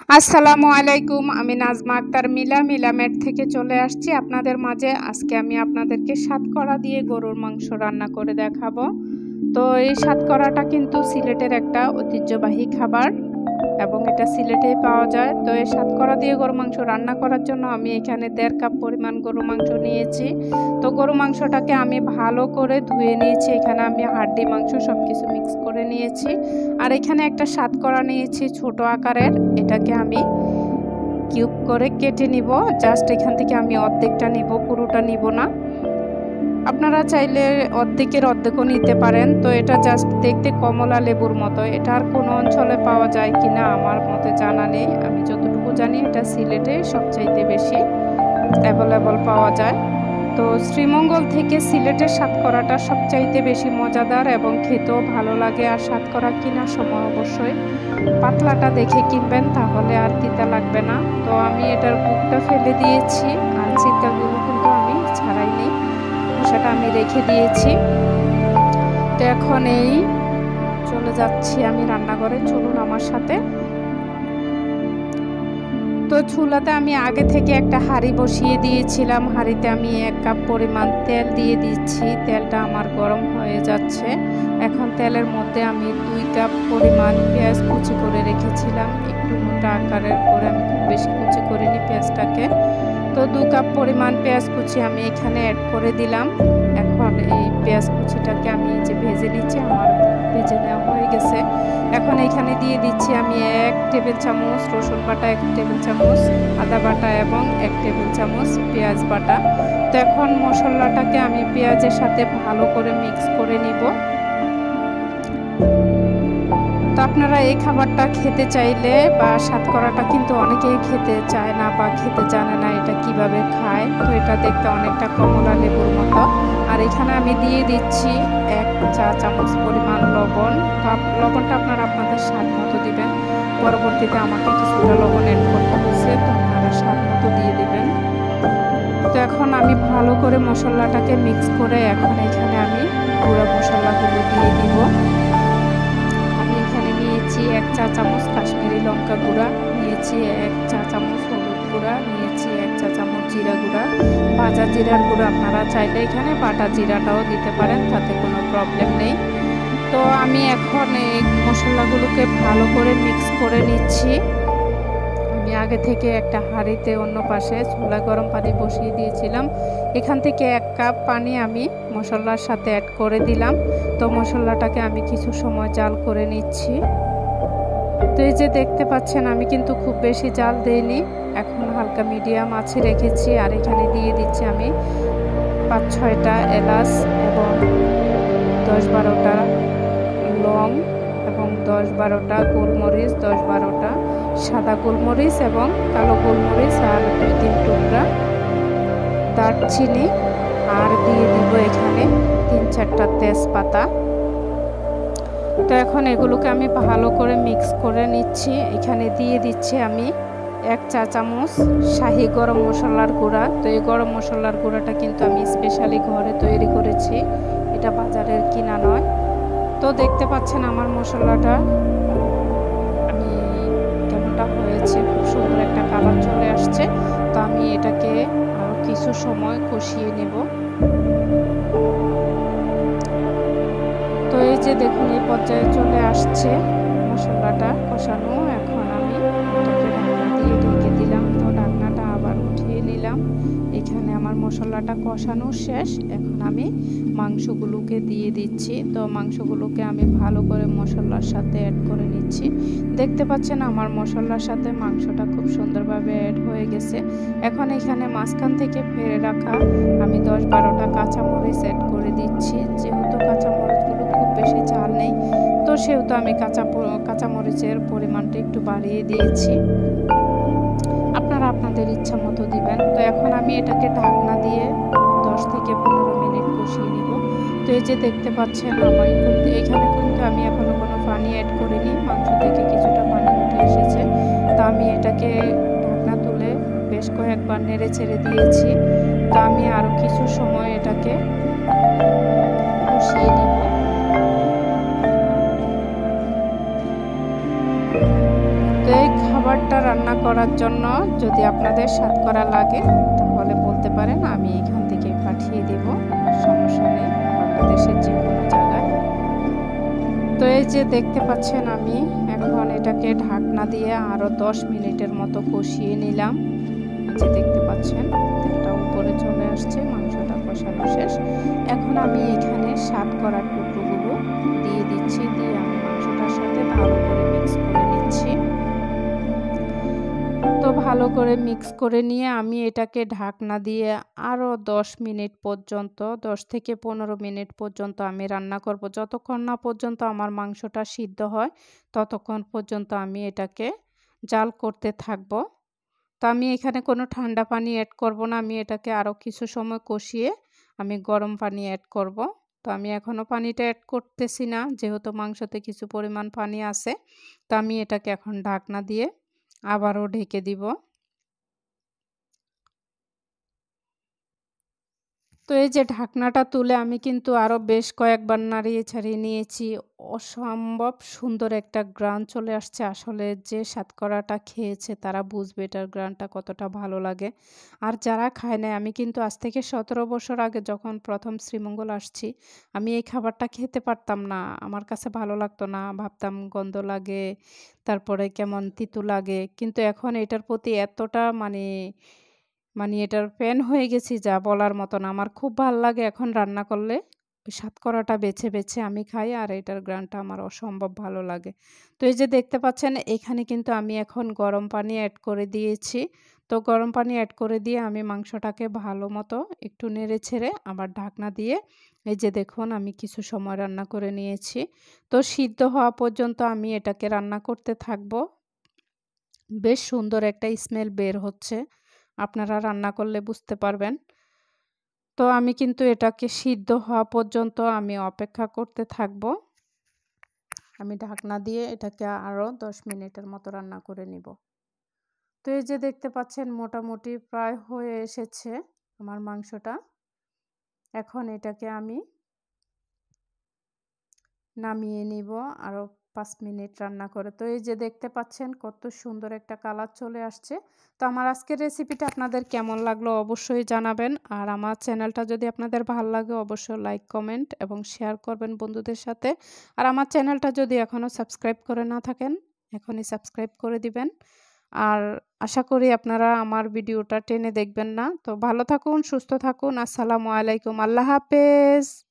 আসসালামু আলাইকুম। আমি নাজমা আক্তার মিলামেট থেকে চলে আসছি আপনাদের মাঝে। আজকে আমি আপনাদেরকে সাতকরা দিয়ে গরুর মাংস রান্না করে দেখাবো। তো এই সাতকরাটা কিন্তু সিলেটের একটা ঐতিহ্যবাহী খাবার এবং এটা সিলেটেই পাওয়া যায়। তো এই সাতকরা দিয়ে গরু মাংস রান্না করার জন্য আমি এখানে 1.5 কাপ পরিমাণ গরু মাংস নিয়েছি। তো গরু মাংসটাকে আমি ভালো করে ধুয়ে নিয়েছি। এখানে আমি হাড্ডি মাংস সব কিছু মিক্স করে নিয়েছি। আর এখানে একটা সাতকরা নিয়েছি ছোট আকারের, এটাকে আমি কিউব করে কেটে নিব। জাস্ট এখান থেকে আমি অর্ধেকটা নিব, পুরোটা নিব না। আপনারা চাইলে অর্ধেকও নিতে পারেন। তো এটা জাস্ট দেখতে কমলা লেবুর মতো। এটা আর কোনো অঞ্চলে পাওয়া যায় কিনা আমার মতে জানা নেই। আমি যতটুকু জানি এটা সিলেটে সবচাইতে বেশি অ্যাভেলেবল পাওয়া যায়। তো শ্রীমঙ্গল থেকে সিলেটের সাতকরাটা সবচাইতে বেশি মজাদার এবং খেতেও ভালো লাগে। আর সাতকরা কেনার সময় অবশ্যই পাতলাটা দেখে কিনবেন, তাহলে আর তিতা লাগবে না। তো আমি এটার বুকটা ফেলে দিয়েছি, আর চিতাগুলো কিন্তু আমি ছাড়াইনি, সেটা আমি রেখে দিয়েছি। তো এখন এই চলে যাচ্ছি আমি রান্নাঘরে, চলুন আমার সাথে। তো চুলাতে আমি আগে থেকে একটা হাঁড়ি বসিয়ে দিয়েছিলাম। হাঁড়িতে আমি 1 কাপ পরিমাণ তেল দিয়ে দিচ্ছি। তেলটা আমার গরম হয়ে যাচ্ছে। এখন তেলের মধ্যে আমি 2 কাপ পরিমাণ পেঁয়াজ কুচি করে রেখেছিলাম, একটু মোটা আকারের করে, আমি খুব বেশি কুচি করিনি পেঁয়াজটাকে। তো 2 কাপ পরিমাণ পেঁয়াজ কুচি আমি এখানে অ্যাড করে দিলাম। এখন এই পেঁয়াজ কুচিটাকে আমি যে ভেজে নিচ্ছি, আমার ভেজে নেওয়া হয়ে গেছে। এখন এখানে দিয়ে দিচ্ছি আমি 1 টেবিল চামচ রসুন বাটা, 1 টেবিল চামচ আদা বাটা এবং 1 টেবিল চামচ পেঁয়াজ বাটা। তো এখন মশলাটাকে আমি পেঁয়াজের সাথে ভালো করে মিক্স করে নিব। তো আপনারা এই খাবারটা খেতে চাইলে, বা সাতকরাটা কিন্তু অনেকেই খেতে চায় না বা খেতে জানে না এটা কিভাবে খায়। তো এটা দেখতে অনেকটা কমলা লেবুর মতো। আর এখানে আমি দিয়ে দিচ্ছি 1 চা চামচ পরিমাণ লবণ। তো লবণটা আপনারা আপনাদের স্বাদ মতো দিবেন। পরবর্তীতে আমাকে কিছুটা লবণ অ্যাড করতে হয়েছে, তো আপনারা স্বাদ মতো দিয়ে দিবেন। তো এখন আমি ভালো করে মশলাটাকে মিক্স করে এখন এখানে আমি গুঁড়া মশলাগুলো দিয়ে দিব। 1 চা চামচ কাশ্মীরি লঙ্কা গুঁড়া নিয়েছি, 1 চা চামচ হলুদ গুঁড়া নিয়েছি, 1 চা চামচ জিরা গুঁড়া। ভাজা জিরার গুঁড়া আপনারা চাইলে এখানে বাটা জিরাটাও দিতে পারেন, তাতে কোনো প্রবলেম নেই। তো আমি এখন এই মশলাগুলোকে ভালো করে মিক্স করে নিচ্ছি। আমি আগে থেকে একটা হাঁড়িতে অন্য পাশে চুলা গরম পানি বসিয়ে দিয়েছিলাম। এখান থেকে 1 কাপ পানি আমি মশলার সাথে অ্যাড করে দিলাম। তো মশলাটাকে আমি কিছু সময় জাল করে নিচ্ছি। তো এই যে দেখতে পাচ্ছেন, আমি কিন্তু খুব বেশি জাল দেইনি, এখন হালকা মিডিয়াম আছে রেখেছি। আর এখানে দিয়ে দিচ্ছি আমি 5-6টা এলাচ এবং 10-12টা লং এবং 10-12টা গোলমরিচ, 10-12টা সাদা গোলমরিচ এবং কালো গোলমরিচ, আর 2-3 টুকরা দারচিনি, আর দিয়ে দিব এখানে 3-4টা তেজপাতা। তো এখন এগুলোকে আমি ভালো করে মিক্স করে নিচ্ছি। এখানে দিয়ে দিচ্ছি আমি 1 চা চামচ শাহি গরম মশলার গুঁড়া। তো এই গরম মশলার গুঁড়াটা কিন্তু আমি স্পেশালি ঘরে তৈরি করেছি, এটা বাজারের কিনা নয়। তো দেখতে পাচ্ছেন আমার মশলাটা আমি কেমনটা হয়েছে, খুব সুন্দর একটা কালার চলে আসছে। তো আমি এটাকে আরও কিছু সময় কষিয়ে নেব। তো এই যে দেখুন, এই পর্যায়ে চলে আসছে মশলাটা কষানো। এখন আমি এটাকে ঢাকনা দিয়ে ঢেকে দিলাম। তো ঢাকনাটা আবার উঠিয়ে নিলাম। এখানে আমার মশলাটা কষানো শেষ। এখন আমি মাংসগুলোকে দিয়ে দিচ্ছি। তো মাংসগুলোকে আমি ভালো করে মশলার সাথে অ্যাড করে নিচ্ছি। দেখতে পাচ্ছেন আমার মশলার সাথে মাংসটা খুব সুন্দরভাবে অ্যাড হয়ে গেছে। এখন এখানে মাঝখান থেকে ফেলে রাখা আমি 10-12টা কাঁচামরিচ অ্যাড করে দিচ্ছি। যেহেতু কাঁচামরিচগুলো খুব বেশি ঝাল নেই, তো সেহেতু আমি কাঁচামরিচের পরিমাণটা একটু বাড়িয়ে দিয়েছি। আপনারা আপনাদের ইচ্ছা মতো দিবেন। তো এখন আমি এটাকে ঢাকনা দিয়ে 10 থেকে 15 মিনিট কষিয়ে নিব। তো এই যে দেখতে পাচ্ছেন, আমার কিন্তু এখানে কিন্তু আমি এখনো কোনো পানি অ্যাড করিনি, মাংস থেকে কিছুটা পানি উঠে এসেছে। তো আমি এটাকে ঢাকনা তুলে বেশ কয়েকবার নেড়ে ছেড়ে দিয়েছি। তো আমি আরও কিছু সময় এটাকে কষিয়ে নিব। তো এই খাবার খাবারটা রান্না করার জন্য যদি আপনাদের স্বাদ করা লাগে তাহলে বলতে পারেন, আমি এখান থেকে পাঠিয়ে দেব, সমস্যা নেই, বাংলাদেশের যে কোনো জায়গায়। তো এই যে দেখতে পাচ্ছেন আমি এখন এটাকে ঢাকনা দিয়ে আরও 10 মিনিটের মতো কষিয়ে নিলাম। যে দেখতে পাচ্ছেন তেলটা উপরে চলে আসছে, মাংসটা কষানো শেষ। এখন আমি এখানে স্বাদ করার টুকরোগুলো দিয়ে দিচ্ছি, দিয়ে আমি মাংসটার সাথে ভালো করে মিক্স করে নিচ্ছি। তো ভালো করে মিক্স করে নিয়ে আমি এটাকে ঢাকনা দিয়ে আরও 10 মিনিট পর্যন্ত, 10 থেকে 15 মিনিট পর্যন্ত আমি রান্না করব। যতক্ষণ না পর্যন্ত আমার মাংসটা সিদ্ধ হয় ততক্ষণ পর্যন্ত আমি এটাকে জাল করতে থাকব। তো আমি এখানে কোনো ঠান্ডা পানি অ্যাড করব না, আমি এটাকে আরও কিছু সময় কষিয়ে আমি গরম পানি অ্যাড করব। তো আমি এখনও পানিটা অ্যাড করতেছি না, যেহেতু মাংসতে কিছু পরিমাণ পানি আছে। তো আমি এটাকে এখন ঢাকনা দিয়ে আবারও ঢেকে দিব। তো এই যে ঢাকনাটা তুলে আমি কিন্তু আরও বেশ কয়েকবার নাড়িয়ে ছাড়িয়ে নিয়েছি। অসম্ভব সুন্দর একটা ঘ্রাণ চলে আসছে। আসলে যে সাতকরাটা খেয়েছে তারা বুঝবে এটার ঘ্রাণটা কতটা ভালো লাগে। আর যারা খায় নাই, আমি কিন্তু আজ থেকে ১৭ বছর আগে যখন প্রথম শ্রীমঙ্গল আসছি, আমি এই খাবারটা খেতে পারতাম না। আমার কাছে ভালো লাগতো না। ভাবতাম গন্ধ লাগে, তারপরে কেমন তিতো লাগে। কিন্তু এখন এটার প্রতি এতটা এটার ফ্যান হয়ে গেছি যা বলার মতো না। আমার খুব ভাল লাগে এখন রান্না করলে ওই সাতকরাটা বেছে, বেছে আমি খাই, আর এটার ঘ্রাণটা আমার অসম্ভব ভালো লাগে। তো এই যে দেখতে পাচ্ছেন এখানে কিন্তু আমি এখন গরম পানি এড করে দিয়েছি। তো গরম পানি এড করে দিয়ে আমি মাংসটাকে ভালো মতো একটু নেড়ে ছেড়ে আবার ঢাকনা দিয়ে এই যে দেখুন আমি কিছু সময় রান্না করে নিয়েছি। তো সিদ্ধ হওয়া পর্যন্ত আমি এটাকে রান্না করতে থাকবো। বেশ সুন্দর একটা স্মেল বের হচ্ছে। আপনারা রান্না করলে বুঝতে পারবেন। তো আমি কিন্তু এটাকে সিদ্ধ হওয়া পর্যন্ত আমি অপেক্ষা করতে থাকবো। আমি ঢাকনা দিয়ে এটাকে আরও 10 মিনিটের মতো রান্না করে নিব। তো এই যে দেখতে পাচ্ছেন মোটামুটি প্রায় হয়ে এসেছে আমার মাংসটা। এখন এটাকে আমি নামিয়ে নিব আরও 5 মিনিট রান্না করে। তো এই যে দেখতে পাচ্ছেন কত সুন্দর একটা কালার চলে আসছে। তো আমার আজকের রেসিপিটা আপনাদের কেমন লাগলো অবশ্যই জানাবেন। আর আমার চ্যানেলটা যদি আপনাদের ভালো লাগে অবশ্যই লাইক, কমেন্ট এবং শেয়ার করবেন বন্ধুদের সাথে। আর আমার চ্যানেলটা যদি এখনও সাবস্ক্রাইব করে না থাকেন, এখনই সাবস্ক্রাইব করে দিবেন। আর আশা করি আপনারা আমার ভিডিওটা টেনে দেখবেন না। তো ভালো থাকুন, সুস্থ থাকুন। আসসালামু আলাইকুম। আল্লাহ হাফেজ।